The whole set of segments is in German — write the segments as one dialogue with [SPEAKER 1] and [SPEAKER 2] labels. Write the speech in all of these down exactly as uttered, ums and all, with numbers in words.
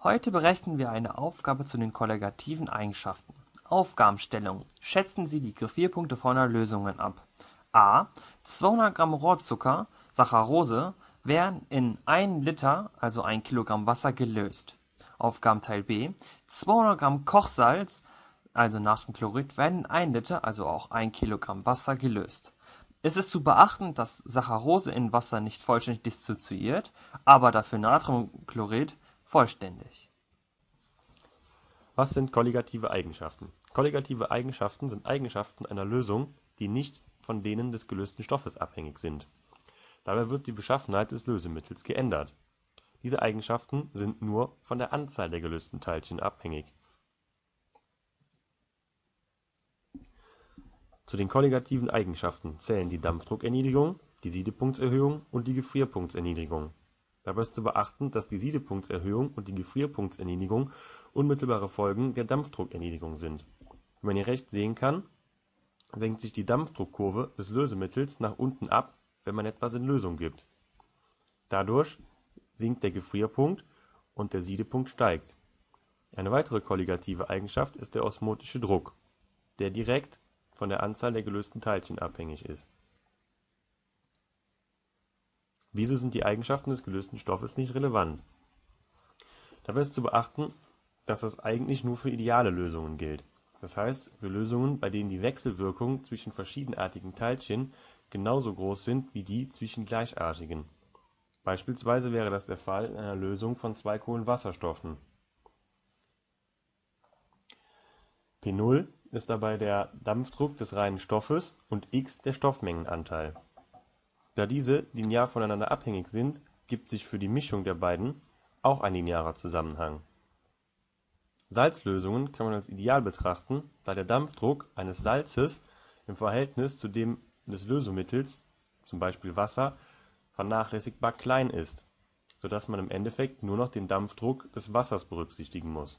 [SPEAKER 1] Heute berechnen wir eine Aufgabe zu den kolligativen Eigenschaften. Aufgabenstellung: Schätzen Sie die Griffierpunkte folgender Lösungen ab. A. zweihundert Gramm Rohrzucker, Saccharose, werden in ein Liter, also ein Kilogramm Wasser, gelöst. Aufgabenteil B. zweihundert Gramm Kochsalz, also Natriumchlorid, werden in ein Liter, also auch ein Kilogramm Wasser, gelöst. Es ist zu beachten, dass Saccharose in Wasser nicht vollständig dissoziiert, aber dafür Natriumchlorid vollständig.
[SPEAKER 2] Was sind kolligative Eigenschaften? Kolligative Eigenschaften sind Eigenschaften einer Lösung, die nicht von denen des gelösten Stoffes abhängig sind. Dabei wird die Beschaffenheit des Lösemittels geändert. Diese Eigenschaften sind nur von der Anzahl der gelösten Teilchen abhängig. Zu den kolligativen Eigenschaften zählen die Dampfdruckerniedrigung, die Siedepunktserhöhung und die Gefrierpunktserniedrigung. Dabei ist zu beachten, dass die Siedepunktserhöhung und die Gefrierpunktserniedrigung unmittelbare Folgen der Dampfdruckerniedrigung sind. Wie man hier rechts sehen kann, senkt sich die Dampfdruckkurve des Lösemittels nach unten ab, wenn man etwas in Lösung gibt. Dadurch sinkt der Gefrierpunkt und der Siedepunkt steigt. Eine weitere kolligative Eigenschaft ist der osmotische Druck, der direkt von der Anzahl der gelösten Teilchen abhängig ist. Wieso sind die Eigenschaften des gelösten Stoffes nicht relevant? Dabei ist zu beachten, dass das eigentlich nur für ideale Lösungen gilt. Das heißt, für Lösungen, bei denen die Wechselwirkungen zwischen verschiedenartigen Teilchen genauso groß sind wie die zwischen gleichartigen. Beispielsweise wäre das der Fall in einer Lösung von zwei Kohlenwasserstoffen. P null ist dabei der Dampfdruck des reinen Stoffes und x der Stoffmengenanteil. Da diese linear voneinander abhängig sind, gibt sich für die Mischung der beiden auch ein linearer Zusammenhang. Salzlösungen kann man als ideal betrachten, da der Dampfdruck eines Salzes im Verhältnis zu dem des Lösemittels, zum Beispiel Wasser, vernachlässigbar klein ist, sodass man im Endeffekt nur noch den Dampfdruck des Wassers berücksichtigen muss.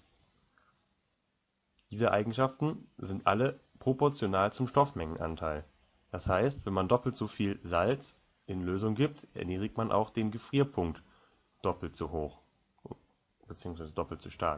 [SPEAKER 2] Diese Eigenschaften sind alle proportional zum Stoffmengenanteil. Das heißt, wenn man doppelt so viel Salz in Lösung gibt, erniedrigt man auch den Gefrierpunkt doppelt so hoch, beziehungsweise doppelt so stark.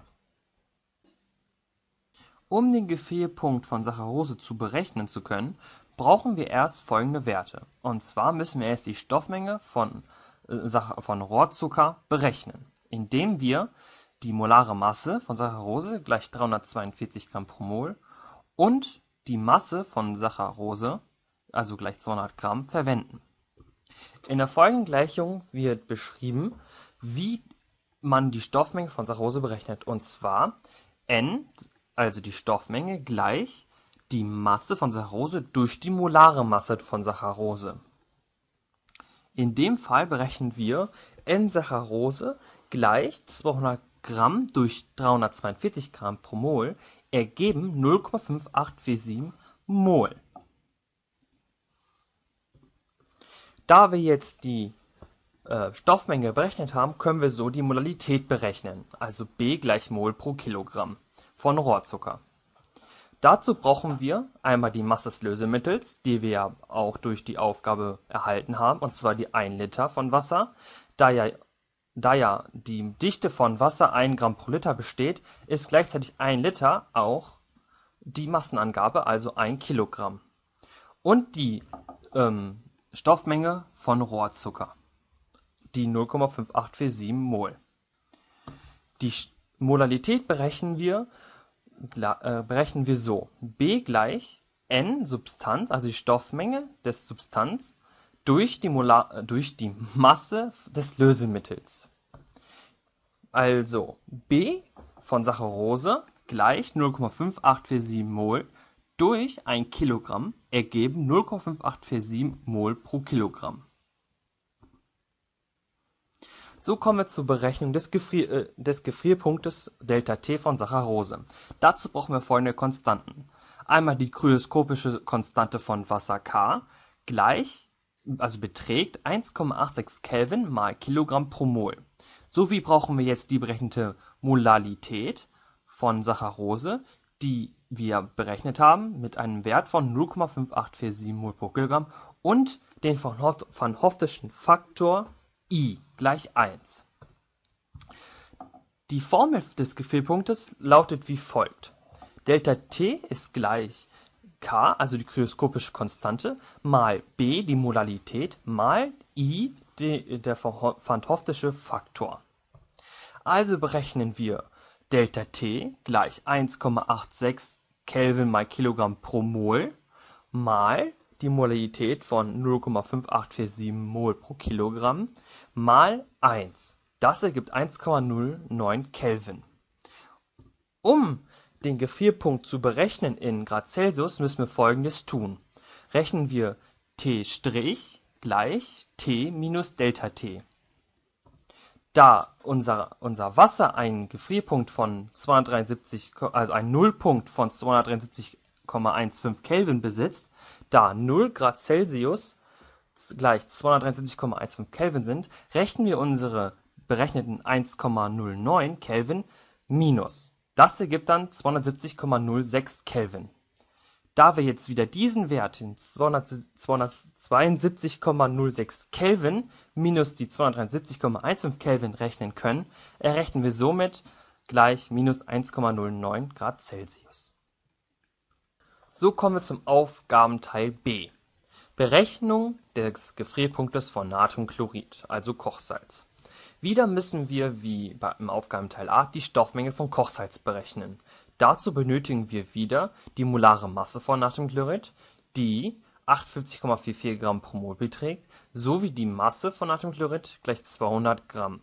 [SPEAKER 1] Um den Gefrierpunkt von Saccharose zu berechnen zu können, brauchen wir erst folgende Werte. Und zwar müssen wir erst die Stoffmenge von, äh, von Rohrzucker berechnen, indem wir die molare Masse von Saccharose gleich dreihundertzweiundvierzig Gramm pro Mol und die Masse von Saccharose, also gleich zweihundert Gramm, verwenden. In der folgenden Gleichung wird beschrieben, wie man die Stoffmenge von Saccharose berechnet. Und zwar N, also die Stoffmenge, gleich die Masse von Saccharose durch die molare Masse von Saccharose. In dem Fall berechnen wir N-Saccharose gleich zweihundert Gramm durch dreihundertzweiundvierzig Gramm pro Mol ergeben null Komma fünf acht vier sieben Mol. Da wir jetzt die äh, Stoffmenge berechnet haben, können wir so die Molalität berechnen, also B gleich Mol pro Kilogramm von Rohrzucker. Dazu brauchen wir einmal die Masse des Lösemittels, die wir ja auch durch die Aufgabe erhalten haben, und zwar die ein Liter von Wasser. Da ja, da ja die Dichte von Wasser ein Gramm pro Liter besteht, ist gleichzeitig ein Liter auch die Massenangabe, also ein Kilogramm. Und die ähm, Stoffmenge von Rohrzucker, die null Komma fünf acht vier sieben Mol. Die Molalität berechnen wir, äh, berechnen wir so: B gleich N Substanz, also die Stoffmenge des Substanz, durch die, Molar, äh, durch die Masse des Lösemittels. Also B von Saccharose gleich null Komma fünf acht vier sieben Mol durch ein Kilogramm ergeben null Komma fünf acht vier sieben Mol pro Kilogramm. So kommen wir zur Berechnung des, Gefrier äh, des Gefrierpunktes Delta-T von Saccharose. Dazu brauchen wir folgende Konstanten. Einmal die kryoskopische Konstante von Wasser K gleich, also beträgt eins Komma sechsundachtzig Kelvin mal Kilogramm pro Mol. Sowie brauchen wir jetzt die berechnete Molalität von Saccharose, die wir berechnet haben mit einem Wert von null Komma fünf acht vier sieben Mol pro Kilogramm und den von Hoffdischen Faktor I gleich eins. Die Formel des Gefrierpunktes lautet wie folgt: Delta T ist gleich K, also die kryoskopische Konstante, mal B, die Molalität, mal I, die, der Van Hoffsche Faktor. Also berechnen wir Delta T gleich eins Komma sechsundachtzig Kelvin mal Kilogramm pro Mol mal die Molalität von null Komma fünf acht vier sieben Mol pro Kilogramm mal eins. Das ergibt eins Komma null neun Kelvin. Um den Gefrierpunkt zu berechnen in Grad Celsius, müssen wir Folgendes tun. Rechnen wir T' gleich T minus Delta T. Da unser, unser Wasser einen Gefrierpunkt von zweihundertdreiundsiebzig, also einen Nullpunkt von zweihundertdreiundsiebzig Komma fünfzehn Kelvin besitzt, da null Grad Celsius gleich zweihundertdreiundsiebzig Komma fünfzehn Kelvin sind, rechnen wir unsere berechneten eins Komma null neun Kelvin minus. Das ergibt dann zweihundertsiebzig Komma null sechs Kelvin. Da wir jetzt wieder diesen Wert in zweihundertzweiundsiebzig Komma null sechs Kelvin minus die zweihundertdreiundsiebzig Komma fünfzehn Kelvin rechnen können, errechnen wir somit gleich minus eins Komma null neun Grad Celsius. So kommen wir zum Aufgabenteil B. Berechnung des Gefrierpunktes von Natriumchlorid, also Kochsalz. Wieder müssen wir, wie im Aufgabenteil A, die Stoffmenge von Kochsalz berechnen. Dazu benötigen wir wieder die molare Masse von Natriumchlorid, die achtundfünfzig Komma vierundvierzig Gramm pro Mol beträgt, sowie die Masse von Natriumchlorid gleich zweihundert Gramm.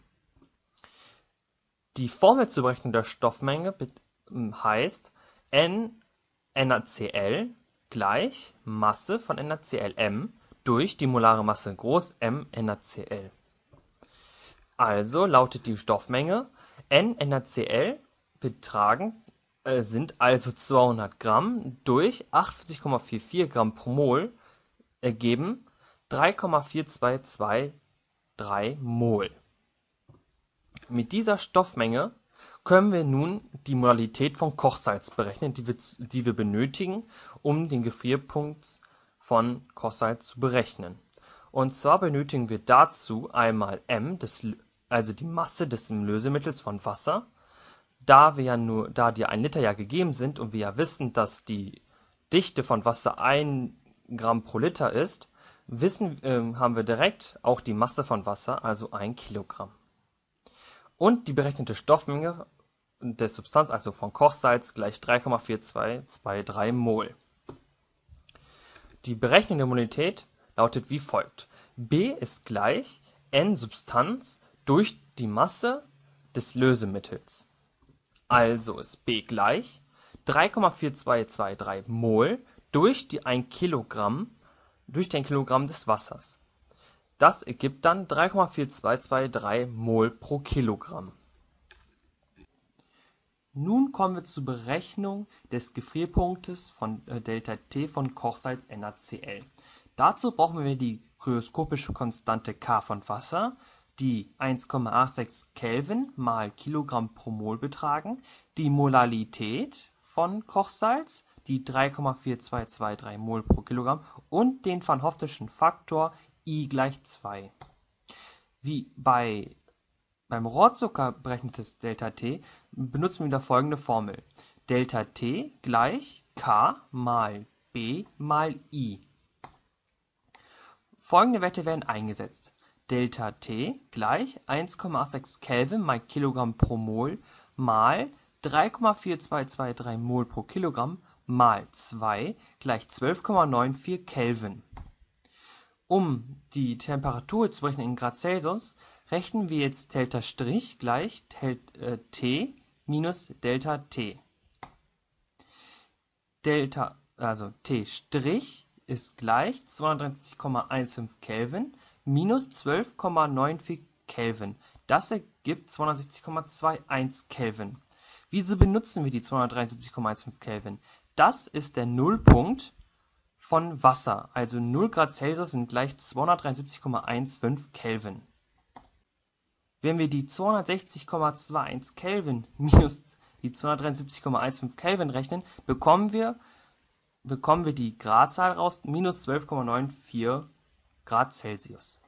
[SPEAKER 1] Die Formel zur Berechnung der Stoffmenge heißt N NaCl gleich Masse von NaClM durch die molare Masse groß M NaCl. Also lautet die Stoffmenge N NaCl betragen äh, sind also zweihundert Gramm durch achtundfünfzig Komma vierundvierzig Gramm pro Mol ergeben drei Komma vier zwei zwei drei Mol. Mit dieser Stoffmenge können wir nun die Molalität von Kochsalz berechnen, die wir, die wir benötigen, um den Gefrierpunkt von Kochsalz zu berechnen. Und zwar benötigen wir dazu einmal M, des, also die Masse des Lösemittels von Wasser. Da wir ja nur, da die ein Liter ja gegeben sind und wir ja wissen, dass die Dichte von Wasser ein Gramm pro Liter ist, wissen, äh, haben wir direkt auch die Masse von Wasser, also ein Kilogramm. Und die berechnete Stoffmenge der Substanz, also von Kochsalz, gleich drei Komma vier zwei zwei drei Mol. Die Berechnung der Molalität lautet wie folgt: B ist gleich N Substanz durch die Masse des Lösemittels. Also ist B gleich drei Komma vier zwei zwei drei Mol durch die ein Kilogramm durch den Kilogramm des Wassers. Das ergibt dann drei Komma vier zwei zwei drei Mol pro Kilogramm. Nun kommen wir zur Berechnung des Gefrierpunktes von äh, Delta T von Kochsalz NaCl. Dazu brauchen wir die kryoskopische Konstante K von Wasser, die eins Komma sechsundachtzig Kelvin mal Kilogramm pro Mol betragen, die Molalität von Kochsalz, die drei Komma vier zwei zwei drei Mol pro Kilogramm und den Van Hoffschen Faktor I gleich zwei. Wie bei beim Rohrzucker berechnetes Delta T benutzen wir wieder folgende Formel: Delta T gleich K mal B mal I. Folgende Werte werden eingesetzt: Delta T gleich eins Komma sechsundachtzig Kelvin mal Kilogramm pro Mol mal drei Komma vier zwei zwei drei Mol pro Kilogramm mal zwei gleich zwölf Komma vierundneunzig Kelvin. Um die Temperatur zu berechnen in Grad Celsius, rechnen wir jetzt Delta' gleich T minus Delta T. Delta, also T' ist gleich zweihundertdreiundsiebzig Komma fünfzehn Kelvin minus zwölf Komma vierundneunzig Kelvin. Das ergibt zweihundertsechzig Komma einundzwanzig Kelvin. Wieso benutzen wir die zweihundertdreiundsiebzig Komma fünfzehn Kelvin? Das ist der Nullpunkt von Wasser, also null Grad Celsius sind gleich zweihundertdreiundsiebzig Komma fünfzehn Kelvin. Wenn wir die zweihundertsechzig Komma einundzwanzig Kelvin minus die zweihundertdreiundsiebzig Komma fünfzehn Kelvin rechnen, bekommen wir, bekommen wir die Gradzahl raus, minus zwölf Komma vierundneunzig Grad Celsius.